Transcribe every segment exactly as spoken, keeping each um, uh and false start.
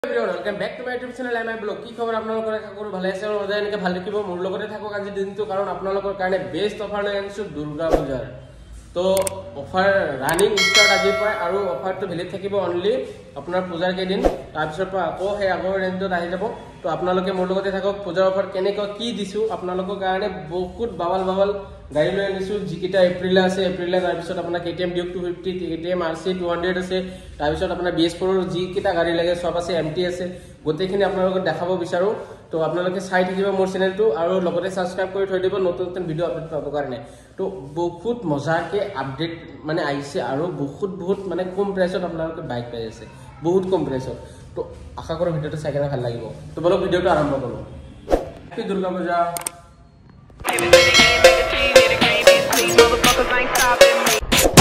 Welcome back to my YouTube channel M I blog কি খবৰ আপোনালোকৰ আশা কৰো ভালে আছে আৰু সদায় এনেকৈ ভালে থাকিব মোৰ লগতে থাকক আজি দিনটো কাৰণ আপোনালোকৰ কাৰণে বেষ্ট অফাৰ লৈ আনিছো দুৰ্গা পূজাৰ তো অফাৰ ৰানিং ষ্টাৰ্ট আজি পায় আৰু অফাৰটো ভেলিড থাকিব অনলি আপোনাৰ পূজাৰ কেইদিন তাৰ পিছৰ পৰা আকৌ হে আগৰ ৰেঞ্জত আহি যাব তো আপোনালোকে মোৰ লগতে থাকক পূজাৰ অফাৰ কেনেকৈ কি দিছো আপোনালোকৰ কাৰণে বহুত বাবাল বাবাল গাড়ী লৈ আনিছো যিকিটা এপ্ৰিল আছে এপ্ৰিল তাৰ পিছত আপোনাৰ কেটিএম ডিউক দুশ পঞ্চাছ কেটিএম আৰসি দুশ আছে তাৰ পিছত আপোনাৰ বিএছ ফ'ৰ যিকিটা গাড়ী লাগে সব আছে এমটি আছে গোটেইখিনি আপোনালোকক দেখাব বিচাৰো তো আপোনালোকে চাই থাকিব মোৰ চেনেলটো আৰু লগতে সাবস্ক্ৰাইব কৰি থৈ দিব নতুন নতুন ভিডিও আপলোড পাব কাৰণে তো বহুত মজাকে আপডেট মানে আহিছে আৰু বহুত বহুত মানে কম প্ৰাইসত আপোনালোকে বাইক পাই আছে বহুত কম প্ৰাইসত তো আশা কৰো ভিডিওটো চাই কেনে ভাল লাগিব তো বলক ভিডিওটো আৰম্ভ কৰো কি Durga Puja motherfuckers ain't stopping me.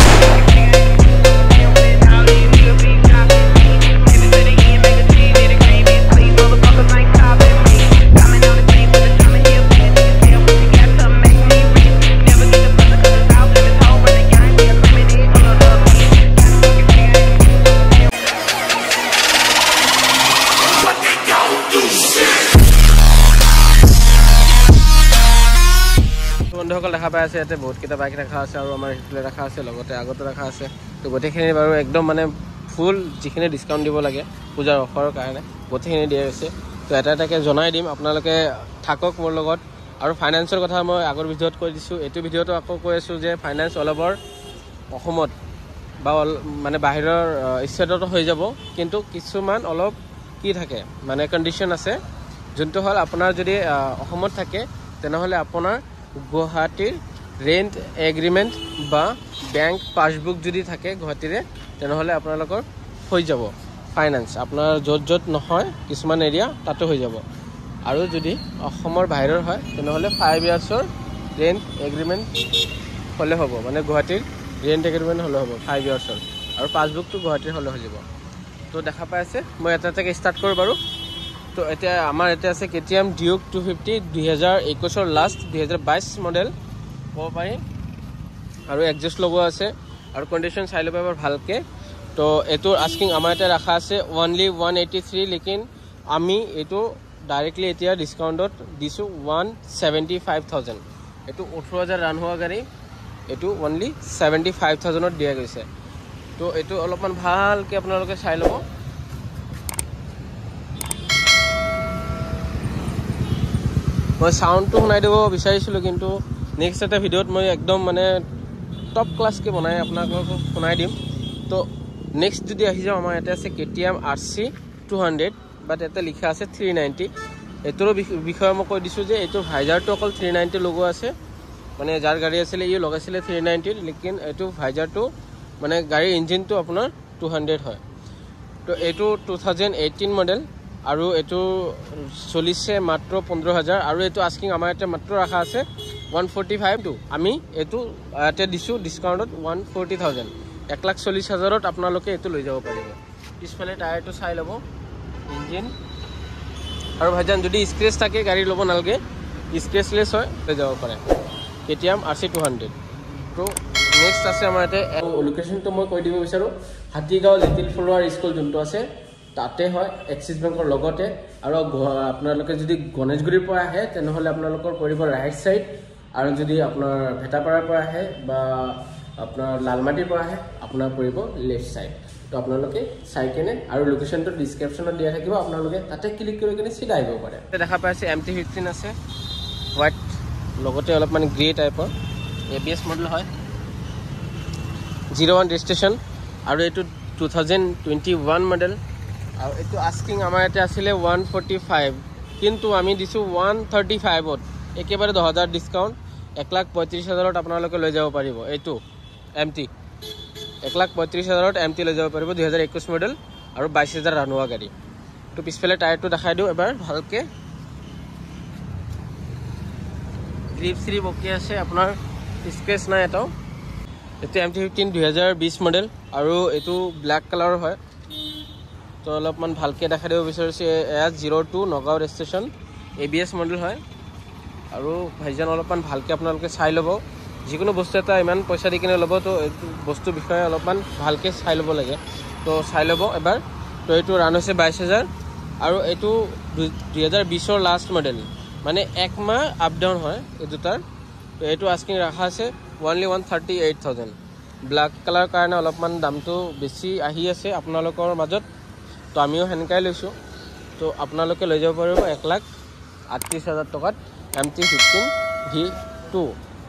বন্ধুসকল দেখা পাই আছে ইয়াতে বহুত কেইটা বাইক ৰাখা আছে আৰু আমাৰ হিফলে ৰাখা আছে লগতে আগতে ৰাখা আছে তো গোটেইখিনি বাৰু একদম মানে ফুল যিখিনি ডিসকাউন্ট দিব লাগে পূজাৰ অফাৰৰ কাৰণে গোটেইখিনি দিয়া হৈছে তো এটা এটাকে জনাই দিম আপোনালোকে থাকক মোৰ লগত আৰু ফাইনান্সৰ কথা মই আগৰ ভিডিঅ'ত কৈ দিছো এইটো ভিডিঅ'টো আকৌ কৈ আছো যে ফাইনান্স অল ওভাৰ অসমত বা মানে বাহিৰৰ ষ্টেটতো হৈ যাব কিন্তু কিছুমান অলপ কি থাকে মানে কন্ডিশন আছে যোনটো হল আপোনাৰ যদি অসমত থাকে তেনেহলে আপোনাৰ গুৱাহাটীৰ ৰেন্ট এগ্ৰিমেন্ট বা বেংক পাসবুক যদি থাকে গুৱাহাটীৰে তেনেহলে আপোনালোকৰ হৈ যাব ফাইনান্স আপোনাৰ যত যত নহয় কিছুমান এৰিয়া তাতে হৈ যাব আৰু যদি অসমৰ বাহিৰৰ হয় তেনেহলে পাঁচ ইয়াৰ্ছৰ ৰেন্ট এগ্ৰিমেন্ট হলে হ'ব মানে গুৱাহাটীৰ ৰেন্ট এগ্ৰিমেন্ট হলে হ'ব পাঁচ ইয়াৰ্ছৰ আৰু পাসবুকটো গুৱাহাটীৰ হলে হৈ যাব তো দেখা পাই আছে মই এটা এটাকে ষ্টাৰ্ট কৰো বাৰু তো এটা আমাৰ এটা আছে কেটিএম ডিউক দুশ পঞ্চাছ দুই হাজাৰ একৈশ ৰ লাষ্ট দুই হাজাৰ বাইশ মডেল কব পাৰি আৰু এডজাস্ট লগোৱা আছে আৰু কন্ডিশন চাই লব এবাৰ ভালকে তো এটোৰ আস্কিং আমাৰ এটা ৰাখা আছে অনলি এক শ তিয়াশী লেকিন আমি এটো ডাইৰেক্টলি এতিয়া ডিসকাউন্টত দিছো এক লাখ পঁচল্লিছ হাজাৰ এটো ওঠৰ হাজাৰ ৰান হোৱা গাড়ী এটো অনলি পঁচল্লিছ হাজাৰ ত দিয়া গৈছে তো এটো অলপমান ভালকে আপোনালোকে চাই লব মই সাউন্ডটো শুনাই দিব বিচাৰিছিলো কিন্তু নেক্সট এটা ভিডিওত মই একদম মানে টপ ক্লাস কে বনাই আপোনালোকক শুনাই দিম তো নেক্সট যদি আহি যাও আমাৰ এটা আছে কেটিএম আৰসি দুশ বাট এটা লিখা আছে তিনিশ নব্বৈ এটোৰ বিষয়ে মই কৈ দিছো যে এটো ভাইজাৰটো অকল তিনিশ নব্বৈ লগোৱা আছে মানে যাৰ গাড়ী আছিল ই লগাইছিল তিনিশ নব্বৈ লেকিন এটো ভাইজাৰটো মানে গাড়ীৰ ইঞ্জিনটো আপোনাৰ দুশ হয় তো এটো দুই হাজাৰ ওঠৰ মডেল আৰু এটো চল্লিছে মাত্ৰ পোন্ধৰ হাজাৰ আৰু এটো আস্কিং আমাৰ এটা মাত্ৰ ৰাখা আছে এক চল্লিছ টু আমি এটো আতে দিছো ডিসকাউন্টত এক চল্লিছ হাজাৰ এক লাখ চল্লিছ হাজাৰত আপোনালোকে এটো লৈ যাব পাৰিব পিছফালে টায়াৰটো চাই লব ইঞ্জিন আৰু ভাইজান যদি স্ক্ৰেচ থাকে গাড়ী লব নালগে স্ক্ৰেচলেছ হয় লৈ যাব পাৰে কেটিএম আৰসি দুশ তো নেক্সট আছে আমাৰ এটা লোকেশনটো মই কৈ দিব বিচাৰো হাতীগাঁও লিটিল ফ্লাৱাৰ স্কুল যোনটো আছে তাতে হয় এক্সিস বেংকৰ লগতে আৰু আপোনালোকে যদি গণেশগুৰিৰ পৰা আহে তেনেহলে আপোনালোকৰ পৰিব ৰাইট সাইড আৰু যদি আপোনাৰ ভেটাপাৰাৰ পৰা আহে বা আপোনাৰ লালমাটিৰ পৰা আহে আপোনাৰ পৰিব লেফট সাইড তো আপোনালোকে চাই কেনে আৰু লোকেশনটো ডেসক্ৰিপচনত দিয়া থাকিব আপোনালোকে তাতে ক্লিক কৰি কেনে সিধা আহিব পাৰে দেখা পাইছে এমটি ফিফটিন আছে হোৱাইট লগতে অলপ মানে গ্ৰে টাইপৰ এবিএছ মডেল হয় জিৰ' ওৱান ৰেজিষ্ট্ৰেচন আৰু এটো দুই হাজাৰ বিশ মডেল আৰু এটো আস্কিং আমাৰ এটা আছিল এক চল্লিছ কিন্তু আমি দিছো এক ত্ৰিশ ত একেবাৰে দহ হাজাৰ ডিসকাউন্ট এক লাখ পঁয়ত্ৰিশ হাজাৰত আপোনালোকে লৈ যাব পাৰিব এটো এমটি এক লাখ পঁয়ত্ৰিশ হাজাৰত এমটি লৈ যাব পাৰিব দুই হাজাৰ একৈশ মডেল আৰু বাইশ হাজাৰ ৰান হোৱা গাড়ী তো পিছফালে টায়াৰটো দেখাই দিও এবাৰ ভালকে গ্ৰিপ শ্ৰিপ ওকে আছে আপোনাৰ স্ক্ৰেচ নাই এটাও এটো এমটি ফিফটিন দুই হাজাৰ বিশ মডেল আৰু এটো ব্ল্যাক কালাৰৰ হয় তো অলপমান ভালকে দেখাই দিব বিচাৰিছে S zero' two Nagaon registration ABS model হয় আৰু ভাইজান অলপমান ভালকে আপোনালোকে চাই ল'ব যিকোনো বস্তু এটা ইমান পইচা দি কিনে ল'ব তো বস্তুৰ বিষয়ে অলপমান ভালকে চাই ল'ব লাগে তো চাই ল'ব এবাৰ তো এইটো ৰান হৈছে বাইশ হাজাৰ আৰু এইটো দুই হাজাৰ বিছৰ লাষ্ট মডেল মানে এক মাহ আপ ডাউন হয় এই দুটাৰ তো এইটো আস্কিং ৰাখা আছে only one thirty eight thousand black colour কাৰণে অলপমান দামটো বেছি আহি আছে আপোনালোকৰ মাজত তো আমিও সেনেকাই লৈছোঁ তো আপোনালোকে লৈ যাব পাৰিব এক লাখ আঠত্ৰিছ হাজাৰ টকাত M T fifteen V two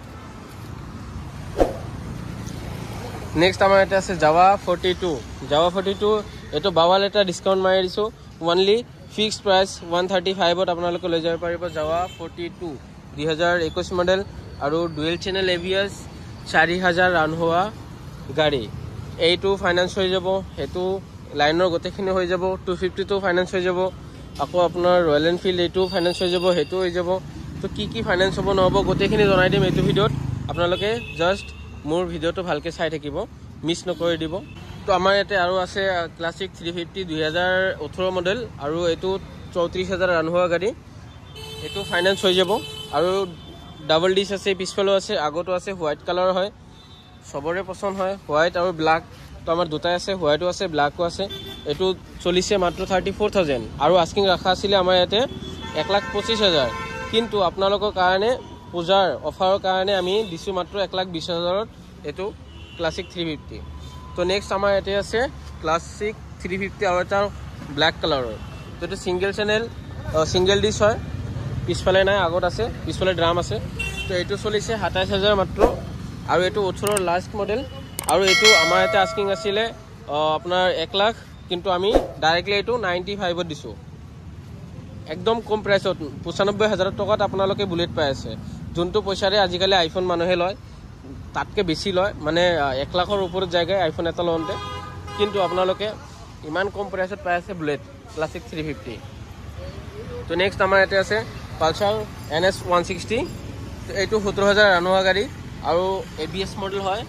next আমাৰ এটা আছে Jawa forty two Jawa forty two এইটো বাৱাল এটা ডিছকাউণ্ট মাৰি দিছোঁ only fixed price one thirty ফাইভত আপোনালোকে লৈ যাব পাৰিব জাভা ফৰ্টি টু দুই হাজাৰ একৈছ মডেল আৰু dual channel A B S চাৰি হাজাৰ ৰান হোৱা গাড়ী এইটো ফাইনেন্স হৈ যাব সেইটো লাইনৰ গোটেইখিনি হৈ যাব টু ফিফটিটো ফাইনেন্স হৈ যাব আকৌ আপোনাৰ ৰয়েল এনফিল্ড এইটো ফাইনেন্স হৈ যাব সেইটো হৈ যাব তো কি কি ফাইনেন্স হ'ব নহ'ব গোটেইখিনি জনাই দিম এইটো ভিডিঅ'ত আপোনালোকে জাষ্ট মোৰ ভিডিঅ'টো ভালকৈ চাই থাকিব মিছ নকৰি দিব তো আমাৰ ইয়াতে আৰু আছে ক্লাছিক থ্ৰী ফিফটি দুই হাজাৰ ওঠৰ মডেল আৰু এইটো চৌত্ৰিছ হাজাৰ ৰান হোৱা গাড়ী এইটো ফাইনেন্স হৈ যাব আৰু ডাবল ডিছ আছে পিছফালেও আছে আগতো আছে হোৱাইট কালাৰ হয় সবৰে পছন্দ হয় হোৱাইট আৰু ব্ল্যাক তো আমাৰ দুটাই আছে হোৱাইটো আছে ব্ল্যাকো আছে এইটো চলিছে মাত্ৰ থাৰ্টি ফ'ৰ থাউজেণ্ড আৰু আস্কিং ৰাখা আছিলে আমাৰ ইয়াতে এক লাখ পঁচিছ হাজাৰ কিন্তু আপোনালোকৰ কাৰণে পূজাৰ অফাৰৰ কাৰণে আমি দিছোঁ মাত্ৰ এক লাখ বিছ হাজাৰত এইটো ক্লাছিক থ্ৰী ফিফটি তো নেক্সট আমাৰ ইয়াতে আছে ক্লাছিক থ্ৰী ফিফটি আৰু এটা ব্ল্যাক কালাৰৰ তো এইটো ছিংগল চেনেল ছিংগল ডিছ হয় পিছফালে নাই আগত আছে পিছফালে ড্ৰাম আছে তো এইটো চলিছে সাতাইছ হাজাৰ মাত্ৰ আৰু এইটো ওঠৰৰ লাষ্ট মডেল আৰু এইটো আমাৰ ইয়াতে আস্কিং আছিলে আপোনাৰ এক লাখ কিন্তু আমি ডাইৰেক্টলি এইটো নাইণ্টি ফাইভত দিছোঁ একদম কম প্ৰাইচত পঁচানব্বৈ হাজাৰ টকাত আপোনালোকে বুলেট পাই আছে যোনটো পইচাৰে আজিকালি আইফোন মানুহে লয় তাতকৈ বেছি লয় মানে এক লাখৰ ওপৰত যায়গৈ আইফোন এটা লওঁতে কিন্তু আপোনালোকে ইমান কম প্ৰাইচত পাই আছে বুলেট ক্লাছিক থ্ৰী ফিফটি তো নেক্সট আমাৰ ইয়াতে আছে Pulsar N S one sixty এইটো সত্তৰ হাজাৰ ৰান হোৱা গাড়ী আৰু এ বি এছ মডেল হয়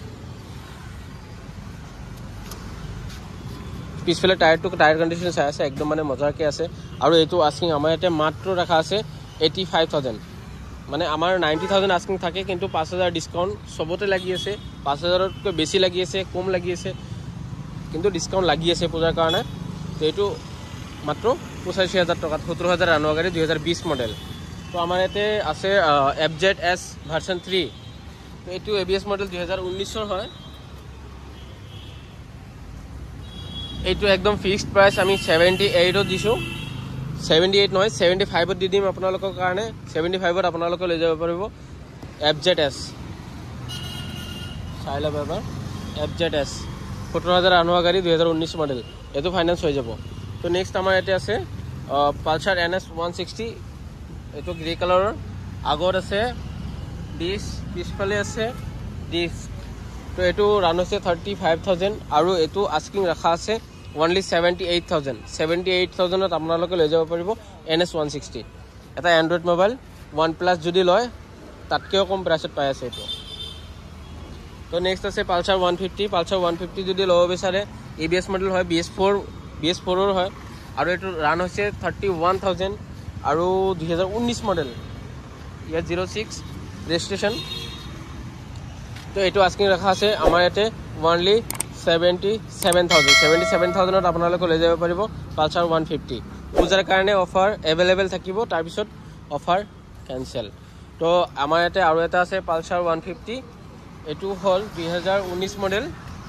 পিছফালে টায়াৰটো টায়াৰ কণ্ডিশ্যন চাই আছে একদম মানে মজাকৈ আছে আৰু এইটো আস্কিং আমাৰ ইয়াতে মাত্ৰ ৰাখা আছে এইটি ফাইভ থাউজেণ্ড মানে আমাৰ নাইণ্টি থাউজেণ্ড আস্কিং থাকে কিন্তু পাঁচ হাজাৰ ডিছকাউণ্ট চবতে লাগি আছে পাঁচ হাজাৰতকৈ বেছি লাগি আছে কম লাগি আছে কিন্তু ডিছকাউণ্ট লাগি আছে পূজাৰ কাৰণে তো এইটো মাত্ৰ পঁচাশী হাজাৰ টকাত সত্তৰ হাজাৰ ৰান হোৱা গাড়ী দুই হাজাৰ বিছ মডেল তো আমাৰ ইয়াতে আছে F Z S version three তো এইটো এ বি এছ মডেল দুই হাজাৰ ঊনৈছৰ হয় এইটো একদম ফিক্সড প্ৰাইচ আমি ছেভেণ্টি এইটত দিছোঁ ছেভেণ্টি এইট নহয় ছেভেণ্টি ফাইভত দি দিম আপোনালোকৰ কাৰণে ছেভেণ্টি ফাইভত আপোনালোকে লৈ যাব পাৰিব এফ জেড এছ চাই ল'ব এবাৰ এফ জেড এছ সত্তৰ হাজাৰ ৰান হোৱা গাড়ী দুই হাজাৰ ঊনৈছ মডেল এইটো ফাইনেন্স হৈ যাব তো নেক্সট আমাৰ ইয়াতে আছে Pulsar N S one sixty এইটো গ্ৰে কালাৰৰ আগত আছে ডিছ পিছফালে আছে ডিছ তো এইটো ৰান হৈছে থাৰ্টি ফাইভ থাউজেণ্ড আৰু এইটো আস্কিং ৰাখা আছে only seventy eight thousand seventy eight থাউজেণ্ডত আপোনালোকে লৈ যাব পাৰিব এন এছ ওৱান ছিক্সটি এটা এণ্ড্ৰইড মোবাইল ওৱান প্লাছ যদি লয় তাতকৈও কম প্ৰাইচত পাই আছে এইটো তো নেক্সট আছে Pulsar one fifty Pulsar one fifty যদি ল'ব বিচাৰে এ বি এছ মডেল হয় B S four B S ফ'ৰৰ হয় আৰু এইটো ৰান হৈছে থাৰ্টি ওৱান থাউজেণ্ড আৰু দুই হাজাৰ ঊনৈছ মডেল ইয়াত জিৰ' ছিক্স ৰেজিষ্ট্ৰেশ্যন তো এইটো আস্কিং ৰাখা আছে আমাৰ ইয়াতে only seventy seven thousand seventy seven থাউজেণ্ডত আপোনালোকে লৈ যাব পাৰিব পালচাৰ ওৱান ফিফটি পূজাৰ কাৰণে অফাৰ এভেইলেবল থাকিব তাৰপিছত অফাৰ কেঞ্চেল তো আমাৰ ইয়াতে আৰু এটা আছে পালচাৰ ওৱান ফিফটি এইটো হ'ল দুই হাজাৰ ঊনৈছ মডেল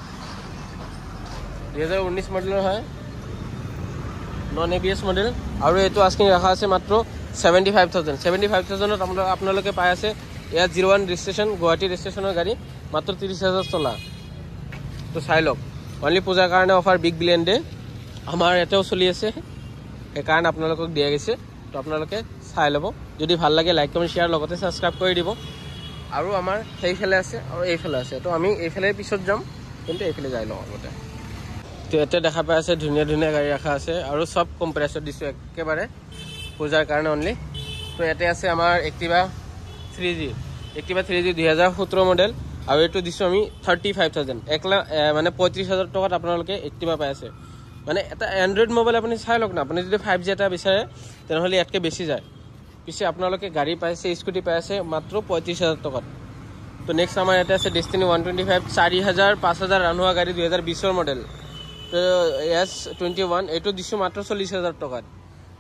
দুই হাজাৰ ঊনৈছ মডেলৰ হয় non A B S model আৰু এইটো আস্কিং ৰাখা আছে মাত্ৰ seventy five thousand seventy five থাউজেণ্ডত আপোনালোকে পাই আছে ইয়াত জিৰ' ওৱান ৰেজিষ্ট্ৰেশ্যন গুৱাহাটী ৰেজিষ্ট্ৰেশ্যনৰ গাড়ী মাত্ৰ ত্ৰিছ হাজাৰ চলা তো চাই লওক অনলি পূজাৰ কাৰণে অফাৰ বিগ বিলিয়ন ডে আমাৰ ইয়াতেও চলি আছে সেইকাৰণে আপোনালোকক দিয়া গৈছে তো আপোনালোকে চাই ল'ব যদি ভাল লাগে লাইক কমেণ্ট শ্বেয়াৰ লগতে ছাবস্ক্ৰাইব কৰি দিব আৰু আমাৰ সেইফালে আছে আৰু এইফালে আছে তো আমি এইফালে পিছত যাম কিন্তু এইফালে যাই লওঁ আগতে তো ইয়াতে দেখা পাই আছে ধুনীয়া ধুনীয়া গাড়ী ৰাখা আছে আৰু চব কম প্ৰাইচত দিছোঁ একেবাৰে পূজাৰ কাৰণে অনলি তো ইয়াতে আছে আমাৰ Activa three G Activa three G দুই হাজাৰ সোতৰ মডেল আৰু এইটো দিছোঁ আমি থাৰ্টি ফাইভ থাউজেণ্ড এক লাখ মানে পঁয়ত্ৰিছ হাজাৰ টকাত আপোনালোকে এক্টিভা পাই আছে মানে এটা এণ্ড্ৰইড মোবাইল আপুনি চাই লওক না আপুনি যদি ফাইভ জি এটা বিচাৰে তেনেহ'লে ইয়াতকৈ বেছি যায় পিছে আপোনালোকে গাড়ী পাইছে স্কুটি পাই আছে মাত্ৰ পঁয়ত্ৰিছ হাজাৰ টকাত তো নেক্সট আমাৰ ইয়াতে আছে ডেষ্টিনি ওৱান টুৱেণ্টি ফাইভ চাৰি হাজাৰ পাঁচ হাজাৰ ৰান হোৱা গাড়ী দুই হাজাৰ বিছৰ মডেল তো এছ টুৱেণ্টি ওৱান এইটো দিছোঁ মাত্ৰ চল্লিছ হাজাৰ টকাত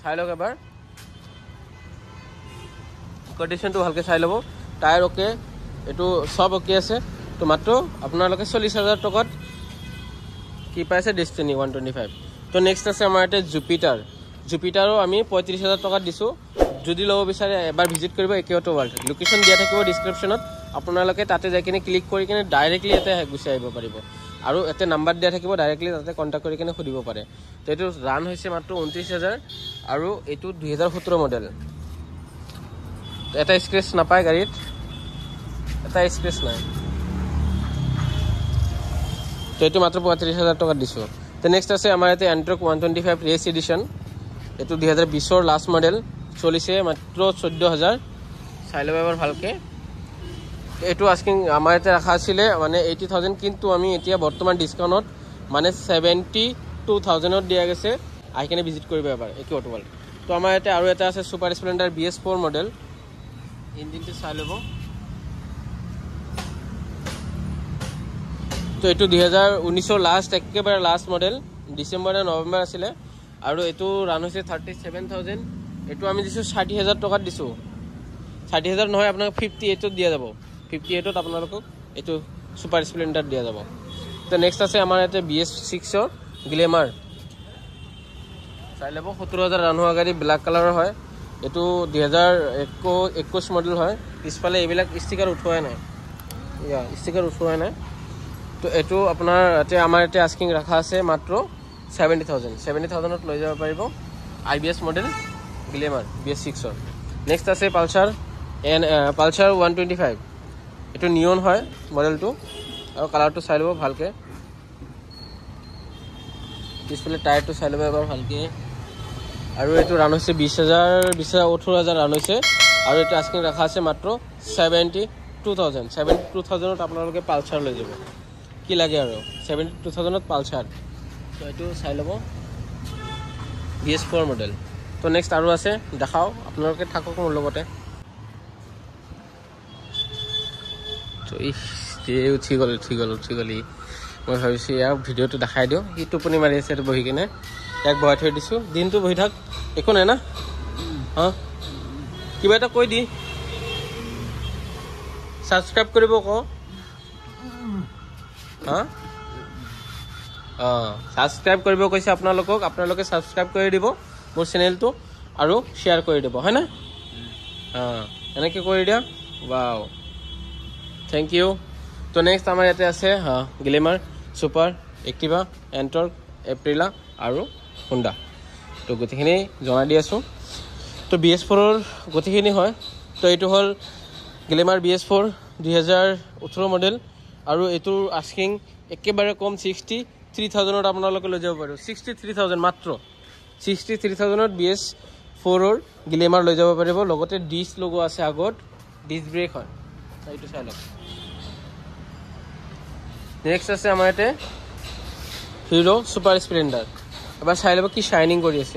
চাই লওক এবাৰ কণ্ডিশ্যনটো ভালকৈ চাই ল'ব টায়াৰ অ'কে এইটো সব অ'কে আছে তো মাত্ৰ আপোনালোকে চল্লিছ হাজাৰ টকাত কি পাইছে ডেষ্টিনি ওৱান টুৱেণ্টি ফাইভ তো নেক্সট আছে আমাৰ ইয়াতে জুপিটাৰ জুপিটাৰো আমি পঁয়ত্ৰিছ হাজাৰ টকাত দিছোঁ যদি ল'ব বিচাৰে এবাৰ ভিজিট কৰিব একে অটো ৱৰ্ল্ড লোকেশ্যন দিয়া থাকিব ডিছক্ৰিপশ্যনত আপোনালোকে তাতে যাই কিনে ক্লিক কৰি কিনে ডাইৰেক্টলি ইয়াতে গুচি আহিব পাৰিব আৰু ইয়াতে নাম্বাৰ দিয়া থাকিব ডাইৰেক্টলি তাতে কণ্টেক্ট কৰি কিনে সুধিব পাৰে তো এইটো ৰান হৈছে মাত্ৰ ঊনত্ৰিছ হাজাৰ আৰু এইটো দুহেজাৰ সোতৰ মডেল এটা স্ক্ৰেচ নাপায় গাড়ীত এটা স্ক্ৰেচ নাই তো এইটো মাত্ৰ পঁয়ত্ৰিছ হাজাৰ টকাত দিছোঁ তো নেক্সট আছে আমাৰ ইয়াতে Ntorq one twenty five race edition এইটো দুহেজাৰ বিছৰ লাষ্ট মডেল চলিছে মাত্ৰ চৈধ্য হাজাৰ চাই ল'ব এবাৰ ভালকৈ এইটো আস্কিং আমাৰ ইয়াতে ৰখা আছিলে মানে এইটি থাউজেণ্ড কিন্তু আমি এতিয়া বৰ্তমান ডিছকাউণ্টত মানে ছেভেণ্টি টু থাউজেণ্ডত দিয়া গৈছে আহি কিনে ভিজিট কৰিব এবাৰ একে অটো ৱৰ্ল্ড তো আমাৰ ইয়াতে আৰু এটা আছে Super Splendor B S four model ইঞ্জিনটো চাই ল'ব তো এইটো দুহেজাৰ ঊনৈছৰ লাষ্ট একেবাৰে লাষ্ট মডেল ডিচেম্বৰ নে নৱেম্বৰ আছিলে আৰু এইটো ৰান হৈছে থাৰ্টি ছেভেন থাউজেণ্ড এইটো আমি দিছোঁ ষাঠি হাজাৰ টকাত দিছোঁ ষাঠি হাজাৰ নহয় আপোনাক ফিফটি এইটত দিয়া যাব ফিফটি এইটত আপোনালোকক এইটো ছুপাৰ স্প্লেণ্ডাৰ দিয়া যাব তো নেক্সট আছে আমাৰ ইয়াতে বি এছ ছিক্সৰ গ্লেমাৰ চাই ল'ব সত্তৰ হাজাৰ ৰান হোৱা গাড়ী ব্লেক কালাৰৰ হয় এইটো দুহেজাৰ একৈছ মডেল হয় পিছফালে এইবিলাক ষ্টিকাৰ উঠোৱাই নাই ইয়া ষ্টিকাৰ উঠোৱাই নাই তো এইটো আপোনাৰ ইয়াতে আমাৰ ইয়াতে আস্কিং ৰখা আছে মাত্ৰ ছেভেণ্টি থাউজেণ্ড ছেভেণ্টি থাউজেণ্ডত লৈ যাব পাৰিব I B S model Glamour B S ছিক্সৰ নেক্সট আছে Pulsar N Pulsar one twenty five এইটো নিয়ন হয় মডেলটো আৰু কালাৰটো চাই ল'ব ভালকৈ পিছফালে টায়াৰটো চাই ল'ব এবাৰ ভালকৈ আৰু এইটো ৰান হৈছে বিছ হাজাৰ বিছ হাজাৰ ওঠৰ হাজাৰ ৰান হৈছে আৰু এইটো আস্কিং ৰখা আছে মাত্ৰ seventy two thousand seventy two থাউজেণ্ডত আপোনালোকে পালচাৰ লৈ যাব কি লাগে আৰু ছেভেণ্টি টু থাউজেণ্ডত পালচাৰ তো এইটো চাই ল'ব বি এছ ফ'ৰ মডেল তো নেক্সট আৰু আছে দেখাওঁ আপোনালোকে থাকক মোৰ লগতে তো ই উঠি গ'ল উঠি গ'ল উঠি গ'লি মই ভাবিছোঁ ইয়াক ভিডিঅ'টো দেখাই দিওঁ সি টোপনি মাৰি আছে বহি কিনে ইয়াক বহাই থৈ দিছোঁ দিনটো বহি থাক একো নাই না অঁ কিবা এটা কৈ দি ছাবস্ক্ৰাইব কৰিব কওঁ হা অঁ ছাবস্ক্ৰাইব কৰিব কৈছে আপোনালোকক আপোনালোকে ছাবস্ক্ৰাইব কৰি দিব মোৰ চেনেলটো আৰু শ্বেয়াৰ কৰি দিব হয় না অঁ এনেকৈ কৰি দিয়া ৱাও থেংক ইউ তো নেক্সট আমাৰ ইয়াতে আছে হা Glamour Super Activa Ntorq Aprilia আৰু হোণ্ডা তো গোটেইখিনি জনাই দি আছোঁ তো বি এছ ফ'ৰৰ গোটেইখিনি হয় তো এইটো হ'ল গ্লেমাৰ বি এছ ফ'ৰ দুহেজাৰ ওঠৰ মডেল আৰু এইটোৰ আস্কিং একেবাৰে কম ছিক্সটি থ্ৰী থাউজেণ্ডত আপোনালোকে লৈ যাব পাৰিব ছিক্সটি থ্ৰী থাউজেণ্ড মাত্ৰ ছিক্সটি থ্ৰী থাউজেণ্ডত বি এছ ফ'ৰৰ গ্লেমাৰ লৈ যাব পাৰিব লগতে ডিছ লগোৱা আছে আগত ডিছ ব্ৰেক হয় এইটো চাই লওক নেক্সট আছে আমাৰ ইয়াতে হিৰো ছুপাৰ স্প্লেণ্ডাৰ এবাৰ চাই ল'ব কি শ্বাইনিং কৰি আছে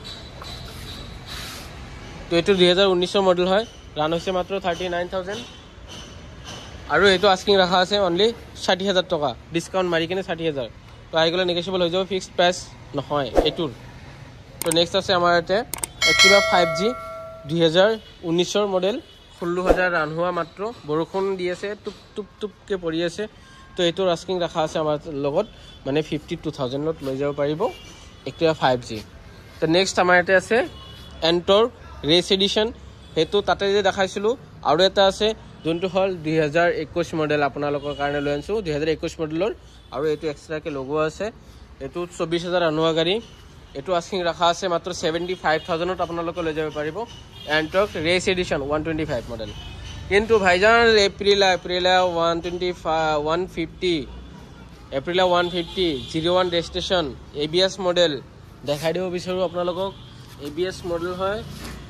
তো এইটো দুহেজাৰ ঊনৈছৰ মডেল হয় ৰান হৈছে মাত্ৰ থাৰ্টি নাইন থাউজেণ্ড আৰু এইটো আস্কিং ৰখা আছে অনলি ষাঠি হাজাৰ টকা ডিছকাউণ্ট মাৰি কিনে ষাঠি হাজাৰ তো আহি গ'লে নেগেচিয়েবল হৈ যাব ফিক্সড প্ৰাইচ নহয় এইটোৰ তো নেক্সট আছে আমাৰ ইয়াতে এক্টিভা ফাইভ জি দুহেজাৰ ঊনৈছৰ মডেল ষোল্ল হাজাৰ ৰান হোৱা মাত্ৰ বৰষুণ দি আছে টুপ টুপ টুপকৈ পৰি আছে তো এইটোৰ আস্কিং ৰখা আছে আমাৰ লগত মানে ফিফটি টু থাউজেণ্ডত লৈ যাব পাৰিব এক্টিভা ফাইভ জি তো নেক্সট আমাৰ ইয়াতে আছে এণ্টৰ্ক ৰেচ এডিশ্যন সেইটো তাতে যে দেখাইছিলোঁ আৰু এটা আছে যোনটো হ'ল দুহেজাৰ একৈছ মডেল আপোনালোকৰ কাৰণে লৈ আনিছোঁ দুহেজাৰ একৈছ মডেলৰ আৰু এইটো এক্সট্ৰাকৈ লগোৱা আছে এইটো চৌবিছ হাজাৰ ৰান হোৱা গাড়ী এইটো আস্কিং ৰখা আছে মাত্ৰ ছেভেণ্টি ফাইভ থাউজেণ্ডত আপোনালোকে লৈ যাব পাৰিব Ntorq race edition one twenty five model কিন্তু ভাইজান Aprilia Aprilia one twenty five one fifty Aprilia one fifty zero' one registration A B S model দেখাই দিব বিচাৰোঁ আপোনালোকক এ বি এছ মডেল হয়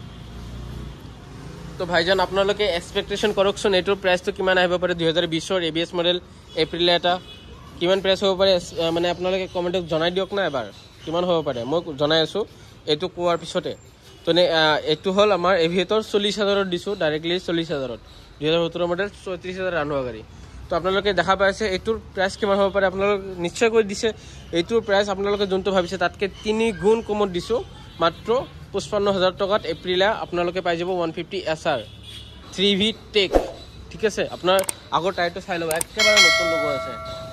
তো ভাইজান আপোনালোকে এক্সপেক্টেশ্যন কৰকচোন এইটোৰ প্ৰাইচটো কিমান আহিব পাৰে দুহেজাৰ বিছৰ A B S model Aprilia এটা কিমান প্ৰাইচ হ'ব পাৰে মানে আপোনালোকে কমেণ্টত জনাই দিয়ক না এবাৰ কিমান হ'ব পাৰে মই জনাই আছোঁ এইটো কোৱাৰ পিছতে তো এইটো হ'ল আমাৰ এভিয়েটৰ চল্লিছ হাজাৰত দিছোঁ ডাইৰেক্টলি চল্লিছ হাজাৰত দুহেজাৰ সোতৰ মডেল ছয়ত্ৰিছ হাজাৰ ৰান হোৱা গাড়ী তো আপোনালোকে দেখা পাইছে এইটোৰ প্ৰাইচ কিমান হ'ব পাৰে আপোনালোকে নিশ্চয় কৈ দিছে এইটোৰ প্ৰাইচ আপোনালোকে যোনটো ভাবিছে তাতকৈ তিনি গুণ কমত দিছোঁ মাত্ৰ পঁচপন্ন হাজাৰ টকাত এপ্ৰিলা আপোনালোকে পাই যাব one fifty S R three V tech ঠিক আছে আপোনাৰ আগৰ টায়াৰটো চাই ল'ব একেবাৰে নতুন লগোৱা আছে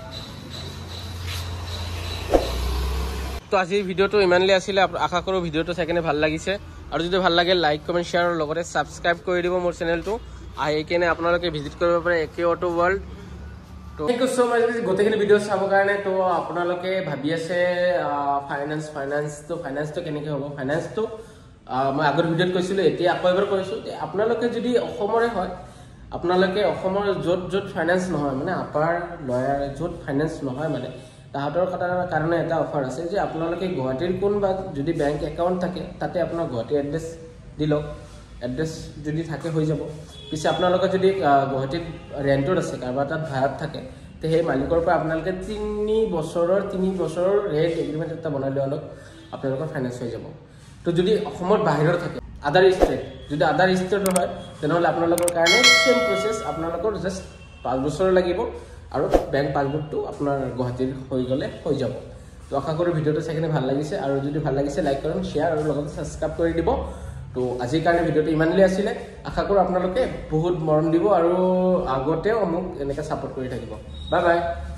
তো আজিৰ ভিডিঅ'টো ইমানলৈ আছিলে আশা কৰোঁ ভিডিঅ'টো চাই কিনে ভাল লাগিছে আৰু যদি ভাল লাগে লাইক কমেণ্ট শ্বেয়াৰ আৰু লগতে ছাবস্ক্ৰাইব কৰি দিব মোৰ চেনেলটো আহি কিনে আপোনালোকে ভিজিট কৰিব পাৰে একে অটো ৱৰ্ল্ড তো থেংক ইউ ছ' মাছ গোটেইখিনি ভিডিঅ' চাবৰ কাৰণে তো আপোনালোকে ভাবি আছে ফাইনেন্স ফাইনেন্সটো ফাইনেন্সটো কেনেকৈ হ'ব ফাইনেন্সটো মই আগৰ ভিডিঅ'ত কৈছিলোঁ এতিয়া আকৌ এবাৰ কৈছোঁ যে আপোনালোকে যদি অসমৰে হয় আপোনালোকে অসমৰ য'ত য'ত ফাইনেন্স নহয় মানে আপাৰ লয়াৰ য'ত ফাইনেন্স নহয় মানে তাহাঁতৰ কাৰণে এটা অফাৰ আছে যে আপোনালোকে গুৱাহাটীৰ কোনোবা যদি বেংক একাউণ্ট থাকে তাতে আপোনাৰ গুৱাহাটীৰ এড্ৰেছ দি লওক এড্ৰেছ যদি থাকে হৈ যাব পিছে আপোনালোকে যদি গুৱাহাটীত ৰেণ্টত আছে কাৰোবাৰ তাত ভাড়াত থাকে তে সেই মালিকৰ পৰা আপোনালোকে তিনি বছৰৰ তিনি বছৰৰ ৰেণ্ট এগ্ৰিমেণ্ট এটা বনাই লোৱা লওক আপোনালোকৰ ফাইনেন্স হৈ যাব তো যদি অসমৰ বাহিৰত থাকে আদাৰ ষ্টেট যদি আদাৰ ষ্টেটৰ হয় তেনেহ'লে আপোনালোকৰ কাৰণে চেম প্ৰচেছ আপোনালোকৰ জাষ্ট পাঁচ বছৰ লাগিব আৰু বেংক পাছবুকটো আপোনাৰ গুৱাহাটীৰ হৈ গ'লে হৈ যাব তো আশা কৰোঁ ভিডিঅ'টো চাই কিনে ভাল লাগিছে আৰু যদি ভাল লাগিছে লাইক কৰক শ্বেয়াৰ আৰু লগতে ছাবস্ক্ৰাইব কৰি দিব তো আজিৰ কাৰণে ভিডিঅ'টো ইমানলৈ আছিলে আশা কৰোঁ আপোনালোকে বহুত মৰম দিব আৰু আগতেও মোক এনেকৈ ছাপোৰ্ট কৰি থাকিব বাই বাই